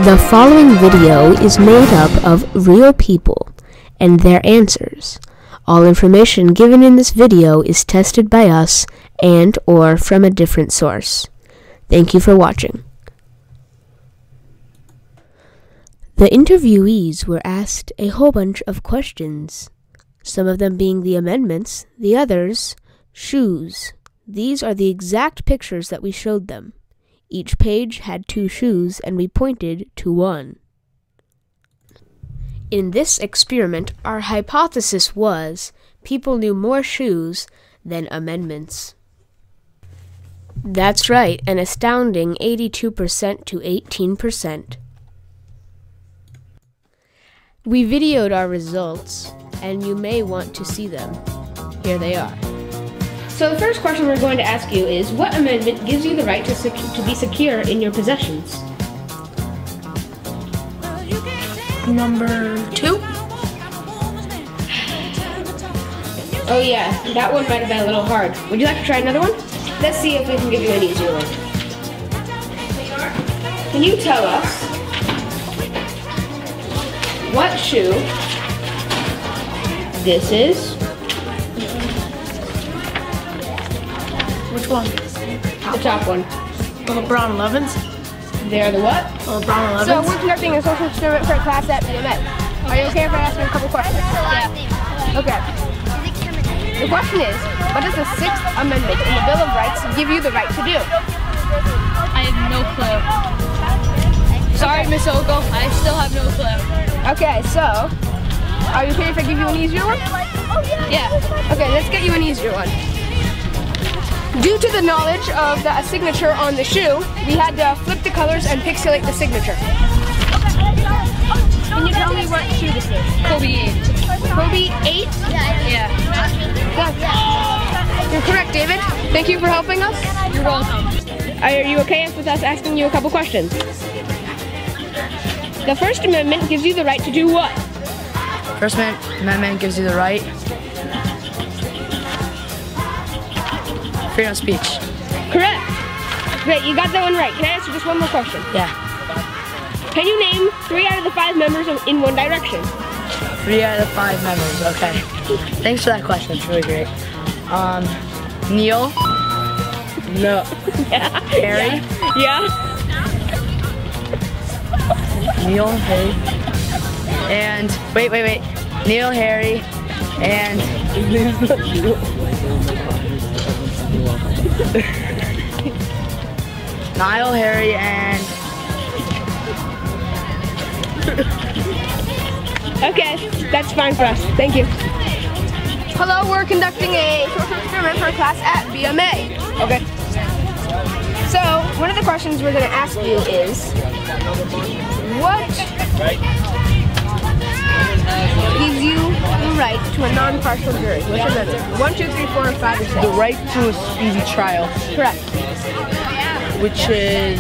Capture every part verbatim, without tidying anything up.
The following video is made up of real people and their answers. All information given in this video is tested by us and or from a different source. Thank you for watching. The interviewees were asked a whole bunch of questions, some of them being the amendments, the others, shoes. These are the exact pictures that we showed them. Each page had two shoes, and we pointed to one. In this experiment, our hypothesis was people knew more shoes than amendments. That's right, an astounding eighty-two percent to eighteen percent. We videoed our results, and you may want to see them. Here they are. So the first question we're going to ask you is, what amendment gives you the right to, sec to be secure in your possessions? Number two? Oh yeah, that one might have been a little hard. Would you like to try another one? Let's see if we can give you an easier one. Can you tell us what shoe this is? Which one? The top one. The LeBron elevens? They are the what? The LeBron elevens? So we're conducting a social experiment for a class at B M A. Are you okay if I ask you a couple questions? Yeah. Okay. The question is, what does the Sixth Amendment in the Bill of Rights give you the right to do? I have no clue. Sorry, Miss Ogle, I still have no clue. Okay, so, are you okay if I give you an easier one? Yeah. Okay, let's get you an easier one. Due to the knowledge of the signature on the shoe, we had to flip the colors and pixelate the signature. Can you tell me what shoe this is? Kobe eight. Kobe eight? Yeah. You're correct, David. Thank you for helping us. You're welcome. Are you okay with us asking you a couple questions? The First Amendment gives you the right to do what? First Amendment gives you the right. Freedom of speech. Correct. Great, you got that one right. Can I ask you just one more question? Yeah. Can you name three out of the five members of In One Direction? Three out of the five members. Okay. Thanks for that question. It's really great. Um, Neil. No. Yeah. Harry. Yeah. Neil, Harry. And wait, wait, wait. Neil, Harry, and Niall, Harry, and Okay, that's fine for us. Thank you. Hello, we're conducting a social experiment for a class at B M A. Okay. So, one of the questions we're going to ask you is, what gives you the right to a non-partial jury? Which amendment? One, two, three, four, five, or six? the right to a speedy trial, Correct. which is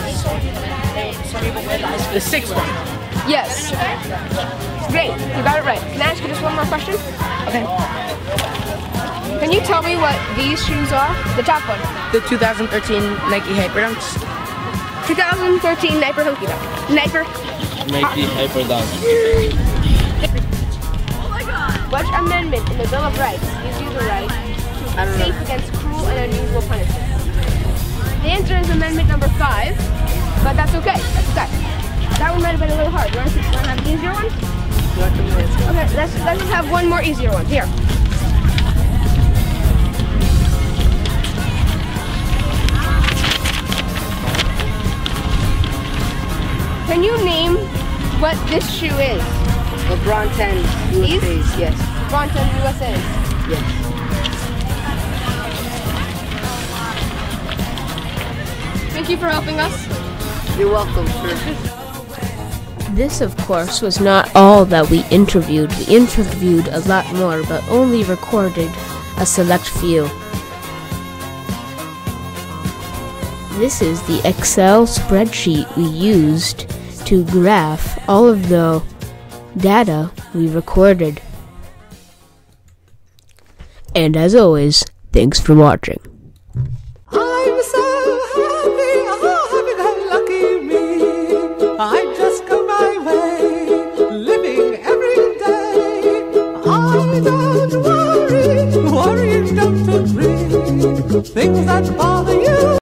the sixth one. Yes. Great, you got it right. Can I ask you just one more question? Okay. Can you tell me what these shoes are? The top one. The two thousand thirteen Nike Hyper Dunks. twenty thirteen Niper Hunky Dunk. Niper. Nike Hyper Dunk. Which amendment in the Bill of Rights gives you the right to I don't be safe know. against cruel and unusual punishment? The answer is amendment number five, but that's okay. That's okay. That one might have been a little hard. You want to, want to have an easier one? Okay, let's, let's just have one more easier one. Here. Can you name what this shoe is? LeBron ten U S As, yes. LeBron ten U S As. Yes. Thank you for helping us. You're welcome, sir. This, of course, was not all that we interviewed. We interviewed a lot more, but only recorded a select few. This is the Excel spreadsheet we used to graph all of the data we recorded. And as always, thanks for watching.